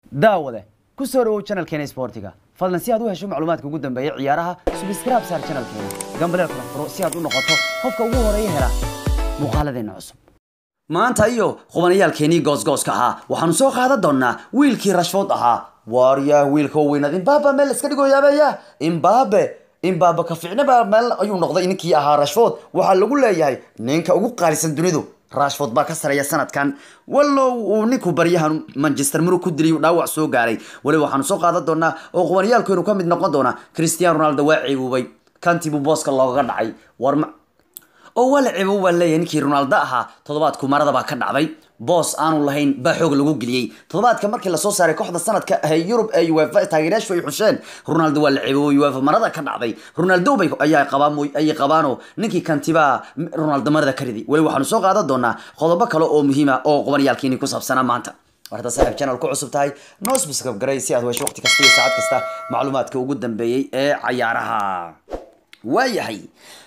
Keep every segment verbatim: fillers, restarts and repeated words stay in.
daawade ku soo dhawow channelkeena Sportiga fadlan si aad u hesho macluumaadka ugu dambeeya ciyaaraha subscribe saar channelkeena gambaleel kala furo si aad u noqoto qofka ugu horeeya hela muuqaaladeena cusub maanta iyo qubanayaalkeenii goosgooska ahaa waxaanu soo qaadan doonaa wiilkii Rashford ahaa waarya wiilka weynad Mbappe meel iska dhigo yaabaya Mbappe Mbappe ka fiicnaba meel ayuu noqday ninkii ahaa Rashford waxa lagu leeyahay ninka ugu qaalisan dunidu Rashford baa ka sareeya sanadkan wallow uu ninku baryahan Manchester Muru ku dilay dhaawac soo gaaray wali waxaanu soo qaadan doonaa oo qubanayaalkeenu ka mid noqon doona Cristiano Ronaldo waa ciibubay kanti buu booska looga dhacay war oo wala ciibu waa leeyahay ninkii Ronaldo ahaa toddobaadku marada baa ka dhacday boos aanu lahayn baa xoog lagu geliyay toddobaadka markii la soo saaray kooxda sanadka ee Europe ee UEFA taageerayaashu ay xusheen Ronaldo waa la ciibay UEFA marada ka dhacday Ronaldo bay ayaa qabaan ay qabaano ninkii kantiba Ronaldo marada ka riday wali waxaanu soo qaadan doonaa qodobo kale oo muhiim ah oo qubanayaalkeeni ku saabsan maanta warta saaxiib channel ku cusub tahay noo subscribe garay si aad u hesho waqti kasta iyo saacad kasta macluumaadka ugu dambeeyay ee ciyaaraha waayahay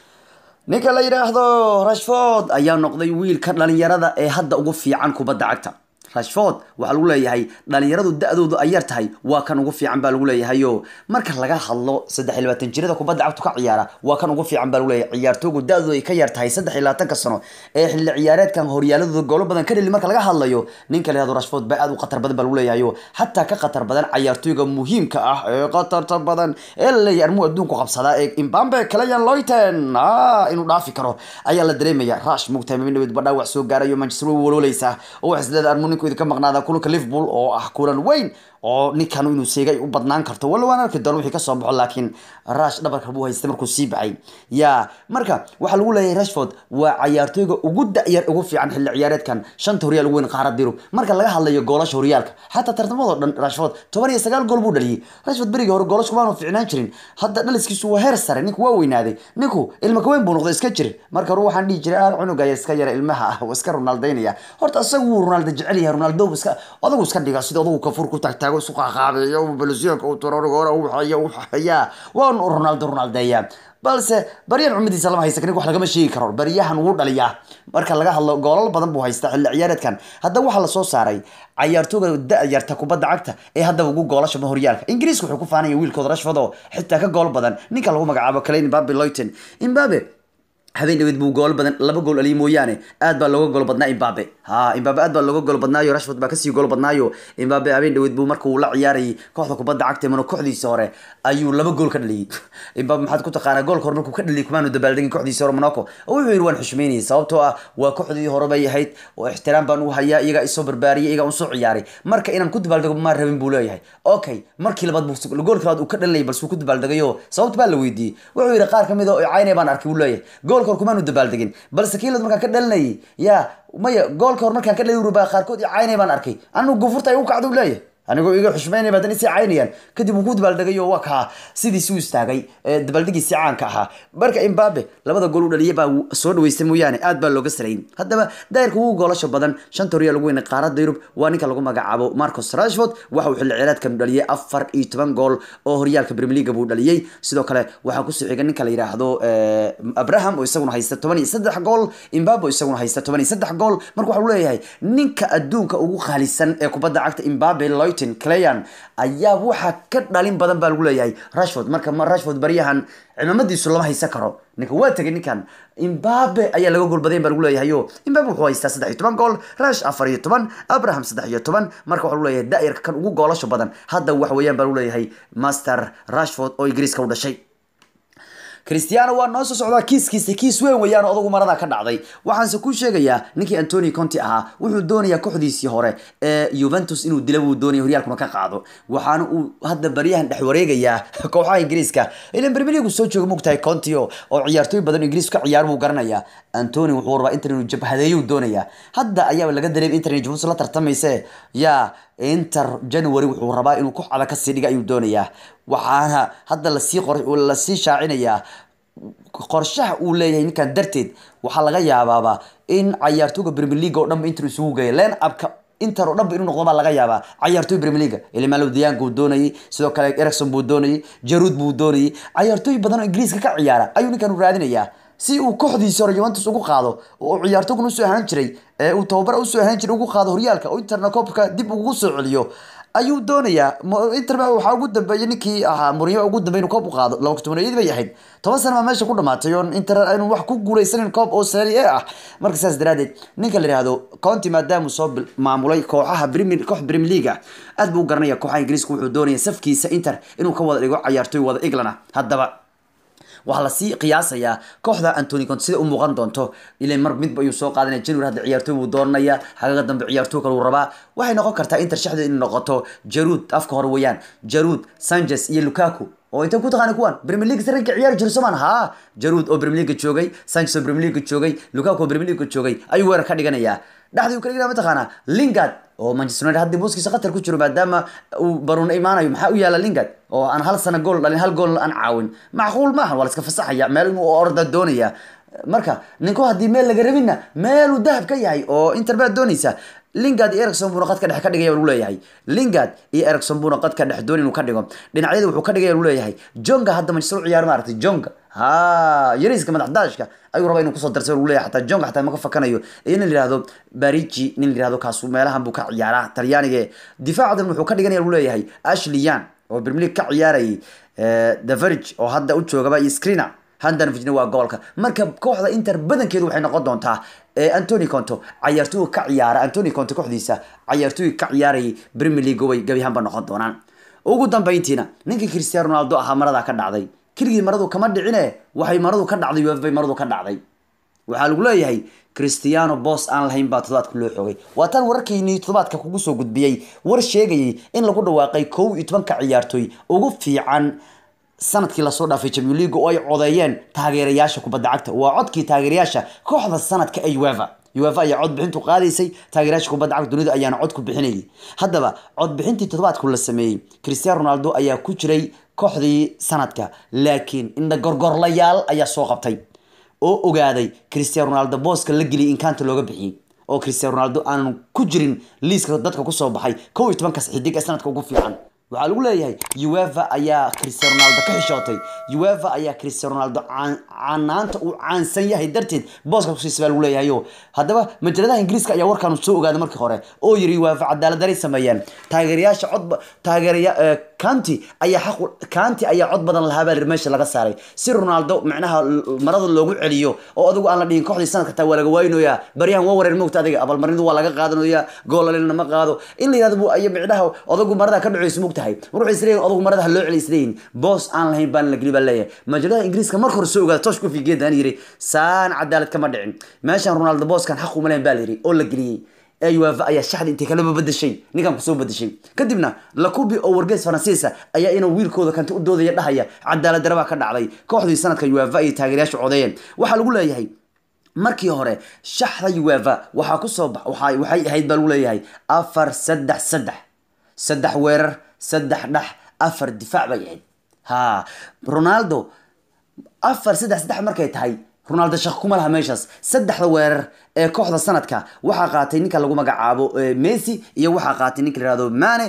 ninka la yiraahdo Rashford ayaa noqday wiilka dhalinyarada ee hadda ugu fiican kubadda cagta Rashford waxa lagu leeyahay dhalinyaradu da'doodu ay yar tahay waa kan ugu fiican baa lagu leeyahay marka laga hadlo saddex iyo labaatan jirada kubadda cagta ka ciyaara waa kan ugu fiican baa lagu leeyahay ciyaartooygu da'doodu ay ka yar tahay saddex iyo labaatan sano ee xilli ciyaareedkan horyaalada goolo badan ka dhili marka laga hadlayo ninka la yiraahdo Rashford baa aad u khatar badan baa lagu leeyahay hatta ka khatar badan ciyaartooyga muhiimka ah ee khatarta badan ee la yarmo adduunku qabsada ee Mbappe kala yan Loiten ah inuu dhaafi karo ayaa la dareemaya Rash mugtay min dhawid badhaawac soo gaarayo Manchester waloolaysa oo isleedahay armuun ka maqnaada kulka Liverpool oo ah kulan weyn oo ninkan inuu seegay u badnaan karto wala waan arki doon wixii ka soo baxo laakiin Rash dhabarka buu haystay markuu sii baxay ya marka waxa lagu leeyahay Rashford waa ciyaartooyga ugu da'yar ugu fiican xilli ciyaareedkan shanta horyaal ugu weyn qaaradda Yurub marka laga hadlayo goolasha horyaalka hatta tartamada dhan Rashford toban iyo sagaal gool buu dhaliyay Rashford bariga hore goolasha kuma fiicnaan jirin hadda dhaliskiisu waa heer sare ninku waa weynaaday ninku ilma ka weyn buu noqday iska jir marka ruu waxaan dhigi jiray aan cunuga iska yar ilmaha ah iska Ronaldaynaya horta asagu Ronaldo jecel yahay Ronaldo iska adigu iska dhiga sidoo adigu ka fur ku tagtaago suuqa qaabeeyo Brazilka oo tororo hore uu xaya uu xaya waan Ronaldo Ronaldeeya balse bariyan umadiisa lama haysan wax laga ma sheegi karo bariyahan uu dhaliyaa marka laga hadlo goolal badan buu haystaa xilli ciyaareedkan hadda waxa la soo saaray ciyaartooyga da'yarta kubadda cagta ee hadda ugu goolasha horyaalka Ingiriiska wuxuu ku faanaya wiilkooda Rashford oo xitaa ka gool badan ninka lagu magacaabo Kylian Mbappe Loiten Mbappe habeen dhawid buu gool badan laba gool ali mooyaane aad baa looga gool badnaa Mbappe ha Mbappe aad baa looga gool badnaayo Rashford baa ka sii gool badnaayo Mbappe habeen dhawid buu markuu la ciyaaray kooxda kubadda cagta ee kooxdiisa hore ayuu laba gool ka dhaliyay Mbappe maxaad ku taqaanaa goolka hore markuu ka dhaliyay kumaanu dabaaldegin kooxdiisa hore Monaco oo wuxuu yiri waan xushmeynay sababtoo ah waa kooxdii hore bay ahayd oo ixtiraam baan u hayaa iyaga isoo barbaariyay iyaga u soo ciyaaray marka inaan ku dabaaldego ma rabin buu leeyahay okay markii labaad buu goolka labaad uu ka dhalinay balse uu ku dabaaldegayo sababta baa la weydiiyay wuxuu yiri qaar kamid oo caynay baan arkay uu leeyahay goolka hore kumaanu dabaaldegin balse kiilad marka ka dhalinay ya maya goolka hor marka ka dhalay ruba qaarkood caynay baan arkay anu gufurtay u kacdo leeyahay anigu iga xushmeynay badan si caynayaan kadib uu ku dabaaldagayo waa ka sidii suu istaagay dabaaldegiisa caanka ahaa marka Mbappe labada gool u dhaliyay baa soo dhaweystay mooyaane aad baa looga sareeyay haddaba daayirka ugu goolasho badan shanta horyaal ugu weyn qaaradda Yurub waa ninka lagu magacaabo Marcus Rashford waxa uu xilli ciyaareedkan dhaliyay afar iyo toban gool oo horyaalka Premier League buu dhaliyay sidoo kale waxa ku soo xigay ninka la yiraahdo Abraham oo isaguna haysta toban iyo saddex gool Mbappe isaguna haysta toban iyo saddex gool marka waxa uu leeyahay ninka adduunka ugu qaalisan ee kubadda cagta Mbappe Kylian ayaa waxa ka dhalin badan baa lagu leeyahay Rashford marka ma Rashford bariyahan ciidamadiisu lama haysan karo ninka waa tagay ninkan Mbappe ayaa laga gool badan baa lagu leeyahay Mbappe wuxuu haystaa saddex iyo toban gool Rash afar iyo toban Abraham saddex iyo toban marka waxa lagu leeyahay daayirka kan ugu goolasho badan hadda wax weeyaan baa lagu leeyahay Master Rashford oo Ingiriiska u dhashay Cristiano waa noo soo socdaa kiiskiisa kiis weyn weeyaan odagu marada ka dhacday waxaan se ku sheegayaa ninkii Antonio Conte ahaa wuxuu doonayaa kooxdiisii hore ee Juventus inuu dilo uu doonayo horyaalkuna ka qaado waxaana uu hadda bariyahan dhex wareegayaa kooxaha Ingiriiska ilaa Premier League soo jooga mugtahay Conte oo ciyaartooy badan Ingiriis ka ciyaar buu garanayaa Antonio wuxuu rabaa Inter inuu jabhadeeyo doonayaa hadda ayaa laga dareemay Inter inay Juventus la tartamaysa ya Inter January wuxuu rabaa inuu ku cad ka sii dhiga ayuu doonayaa waxaana hadda la sii qor la sii shaacinayaa qorshaha uu leeyahay ninkan darteed waxa laga yaabaa in ciyaartooyga Premier League oo dhan Inter isugu geeyay line up-ka Inter oo dhan inuu noqdo baa laga yaabaa ciyaartooy Premier League Iliman Dieng uu doonayay sidoo kale Eriksen buu doonayay Giroud buu doonayay ciyaartooy badan oo Ingiriiska ka ciyaara ayuu ninkan u raadinayaa si uu kooxdiisa hore Juventus ugu qaado oo ciyaartooygu soo ahaan jiray ee uu tababar u soo ahaan jiray ugu qaado horyaalka oo Interna Cup-ka dib ugu soo celiyo ayuu doonayaa Inter waxa ugu dambeeyay ninkii ahaa Mourinho ugu dambeeyay inuu koob u qaado laba kun iyo toban bay ahayd toban sano ma meesha ku dhamaatay oo Inter inuu wax ku guuleysan koob oo Serie A ah marka saas daraadeed ninka la yiraahdo Conte maadaama soo maamulay kooxaha Premier koox Premier League aad buu garanaya kooxaha Ingiriiska wuxuu doonayaa safkiisa Inter inuu ka wada dhigo ciyaartoy wada England haddaba waxa la sii qiyaasaya kooxda Anthony Conte sida uu muuqan doonto ilaa mar midba ayuu soo qaadanay January hadda ciyaartoy uu doonaya xagaga dambe ciyaartoy kale uu rabaa waxay noqon kartaa Inter shaxda in noqoto Giroud afka hore weeyaan Giroud Sanchez iyo Lukaku oo inta ku taqaan kuwan Premier League saranka ciyaar jiro Soomaan ha Giroud oo Premier League joogay Sanchez oo Premier League joogay Lukaku oo Premier League joogay ayuu weerar ka dhiganaya dhaxdii uu kala dhigay ma taqaana Lingard oo Manchester United hadda booskiisa khatar ku jiro maadaama uu Baron imaanayo maxaa u yaala Lingard oo aan hal sano gool dhalin hal gool aan caawin macquul maaha wala iska fasaxaya meel inuu orda doonaya marka ninku hadii meel laga rabina meel uu dahab ka yahay oo Inter baa doonaysa Lingard iyo Eriksen buu qad ka dhex ka dhigay uu leeyahay Lingard iyo Eriksen buu qad ka dhex doon inuu ka dhigo dhinacyada wuxuu ka dhigay uu leeyahay Jonga hadda Manchester ciyaar ma aragtay Jonga ha yariiska madaxdaashka ayuu rabaa inuu ku soo darsay uu leeyahay xataa Jonga xataa ma ka fakanayo in la yiraahdo Barigi nin la yiraahdo kaas meelahan buu ka ciyaaraa Talyaaniga difaacadan wuxuu ka dhiganaya uu leeyahay Ashley Young oo Premier League ka ciyaaray The Verge oo hadda u joogaba iyo Skriniar handan fijna waa goolka marka kooxda Inter badankeedu waxay noqon doontaa Anthony Conte ciyaartoy ka ciyaara Anthony Conte kooxdiisa ciyaartoy ka ciyaaray Premier League way gabi hanba noqon doonaan ugu dambeyntiina ninkii Cristiano Ronaldo aha marada ka dhacday kiligi maradu kama dhicine waxay maradu ka dhacday UEFA maradu ka dhacday waxa lagu leeyahay Cristiano boss aan lahayn baa todobaadka loo xogay waa tan wararkiini todobaadka kugu soo gudbiyay war sheegayay in lagu dhawaaqay kow iyo toban ka ciyaartoy ugu fiican sanadkii la soo dhaafay Champions League oo ay codeeyeen taageerayaasha kubadda cagta waa codkii taageerayaasha kooxda sanadka ay UEFA UEFA ayaa cod bixintu qaadaysay taageerayaasha kubadda cagta dunida ayaana cod ku bixinayay haddaba cod bixintii todobaadku la sameeyay Cristiano Ronaldo ayaa ku jiray kooxdii sanadka laakiin inda gorgorlayaal ayaa soo qabtay oo ogaaday Cristiano Ronaldo booska la geliyay in kaanta looga bixiyay oo Cristiano Ronaldo aan ku jirin liiska dadka ku soo baxay kow iyo toban ka xidig ee sanadka ugu fiican waxa lagu leeyahay UEFA ayaa Cristiano Ronaldo ka xishootay UEFA ayaa Cristiano Ronaldo caanaanta uu caansan yahay darteed booska ku siisay lagu leeyahay hadaba majaladaha Ingiriiska ayaa warkan soo ogaaday markii hore oo yiri UEFA cadaalad daray sameeyeen taageerayaasha cod taageeraya Kanti ayaa xaq Kanti ayaa cod badan lahaa baa meesha laga saaray si Ronaldo macnaha marada loogu celiyo oo adigu aan la dhihin kooxdii sanadka taa waa laga waynooyaa baryahan waa wareer moogta adiga abal maridu waa laga qaadanayaa goolalina ma qaado in la yiraahdo ay macnaha adigu marada ka dhacayso moogta wuxuu isleeyahay adigu marada loo celiisleen boss aan lahayn baan la galiba leeyahay majalada Ingiriiska markii hore soo ogaad toosh ku figeedaan yiri saan cadaalad kama dhicin meeshan Ronaldo boss kan xaq u maleen baa yiri oo la galiyay ay UEFA ayaa shaxda intii kala badashay ninkan ku soo badashay kadibna Lakubi oo wargeys Faransiisa ayaa inuu wiilkooda kanta u doodaya dhahaya cadaalad daraba ka dhacday kooxdii sanadka UEFA ay taageerayaasha codeeyeen waxa lagu leeyahay markii hore shaxda UEFA waxa ku soo waxay waxay ahayd baa lagu leeyahay afar saddex saddex saddex weerar saddex dhax afar difaac bay ahayd ha Ronaldo afar saddex saddex markay tahay Ronaldo shaqo kuma laha meeshaas saddexda weerar ee kooxda sanadka waxa qaatay ninka lagu magacaabo Messi iyo waxa qaatay ninka la yiraahdo Mane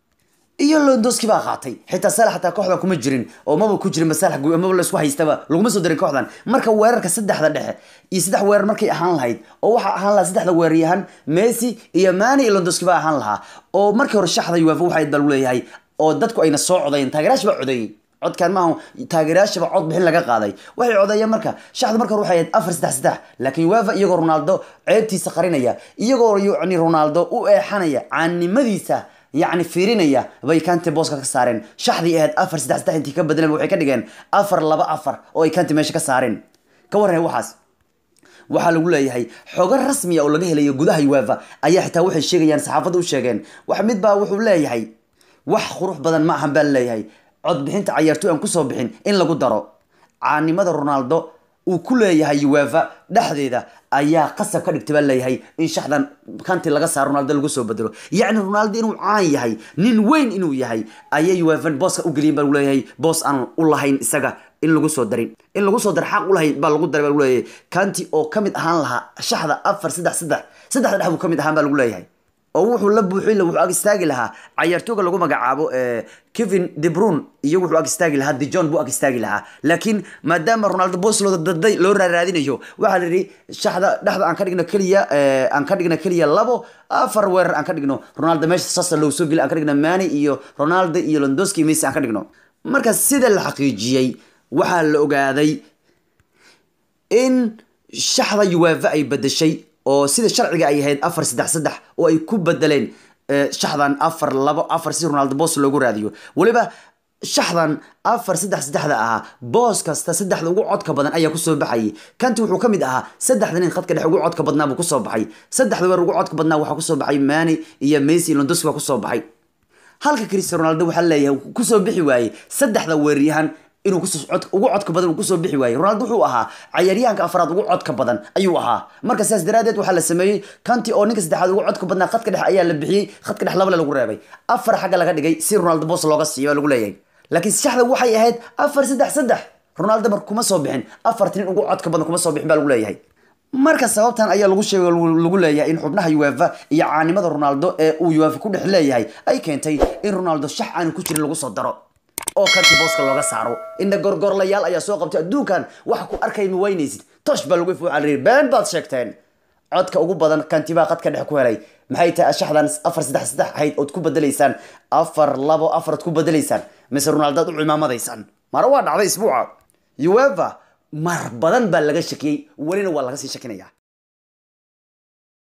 iyo Lewandowski baa qaatay xitaa Salah xataa kooxda kuma jirin oo maba ku jirin Salah maba la isku haystaba laguma soo darin kooxdan marka weerarka saddexda dhexe iyo saddex weerar markay ahaan lahayd oo waxa ahaan lahaa saddexda weeraryahan Messi iyo Mane iyo Lewandowski baa ahaan lahaa oo markii hore shaxda UEFA waxay dal leeyahay oo dadku ayna soo codeeyeen taageerayaasha baa codeeyay codkan ma taageerayaasha baa cod bixin laga qaaday waxay codeeyeen marka shaxda marka waxay ahayd afar saddex saddex laakiin UEFA iyagoo Ronaldo ceebtiisa qarinaya iyagoo yacni Ronaldo u eexanaya caanimadiisa يعني فيرينيا باي كانت بوسكا كسارين شحدي اهد افر سدح سدح انتي كبدلن waxay ka dhigeen afar laba afar oo ay kanti meesha ka saareen ka waran waxaas waxa lagu leeyahay xogo rasmi ah oo laga helayo gudaha UEFA ayaa xitaa waxay sheegayaan saxaafadu u sheegeen wax mid baa wuxuu leeyahay wax qurux badan ma ahan baa leeyahay cod bixinta ciyaartoy aan ku soo bixin in lagu daro caanimada Ronaldo uu ku leeyahay UEFA dhaxdeeda ayaa qasab ka dhigtay baa leeyahay in shaxdan kanti laga saaro Ronaldo lagu soo bedelo yaani Ronaldo inuu caan yahay nin weyn inuu yahay ayay UEFA boss u galiyeen baa leeyahay boss aan u lahayn isaga in lagu soo darin in lagu soo dar xaq u lahayn baa lagu daray baa leeyahay kanti oo kamid ahaan laha shaxda afar saddex saddex saddex dhax buu kamid ahaan baa lagu leeyahay oo wuxuu la buuxin lahaa wuxuu ag istaagi lahaa ciyaartooyga lagu magacaabo Kevin De Bruyne iyo wuxuu ag istaagi lahaa De Jong buu ag istaagi lahaa laakiin maadaama Ronaldo boos loo daday loo raadinayo waxa la yiri shaxda dhaxda aan ka dhigno kaliya aan ka dhigno kaliya labo afar weerar aan ka dhigno Ronaldo meesha sasa loo soo gali aan ka dhigno Mane iyo Ronaldo iyo Lewandowski Messi aan ka dhigno marka sida la xaqiijiyay waxa la ogaaday in shaxda UEFA ay bedeshay oo sida sharciga ay ahayd afar saddex saddex oo ay ku bedeleen shaxdan afar labo afar si Ronaldo boos loogu raadiyo waliba shaxdan afar saddex saddexda aha boos kasta saddexda ugu codka badan ayaa ku soo baxay kanti wuxuu kamid ahaa saddexda nin khadka dhex ugu codka badnaa buu ku soo baxay saddexda weer ugu codka badnaa waxa ku soo baxay Mane iyo Messi iyo Lewandowski ku soo baxay halka Cristiano Ronaldo waxa leeyahay ku soo bixi waayay saddexda weeryahan inuu ku soo cod ugu codka badan uu ku soo bixi waayay Ronaldo wuxuu ahaa ciyaaryahanka afraad ugu codka badan ayuu ahaa marka sidaas daraadeed waxa la sameeyay kanti oo ninka saddexaad ugu codka badnaa khadka dhex ayaa la bixiyay khadka dhex laba lagu reebay afar xaga laga dhigay si Ronaldo boos looga siiyo lagu leeyahay laakiin shaxda waxay ahayd afar saddex saddex Ronaldo mar kuma soo bixin afartan ugu codka badan kuma soo bixin baa lagu leeyahay marka sababtan ayaa lagu sheegay lagu leeyahay in xubnaha UEFA iyo caanimada Ronaldo ee uu UEFA ku dhex leeyahay ay keentay in Ronaldo shax aan ku jirin lagu soo daro oo kanti booska looga saaro inna gorgorlayaal ayaa soo qabtay adduunkan waxa ku arkay ma weynaysid tosh baa lagu fuucal reer been baad sheegteen codka ugu badan kanti baa qadka dhex ku helay maxay tahay shaxdan afar saddex saddex ahayd oo ku bedeleysaan afar labo afar ku bedeleysaan mise Ronaldo u cimaamadaysaan mar waa dhacday isbuuca UEFA mar badan baa laga shakiyay walina waa laga sii shakinaya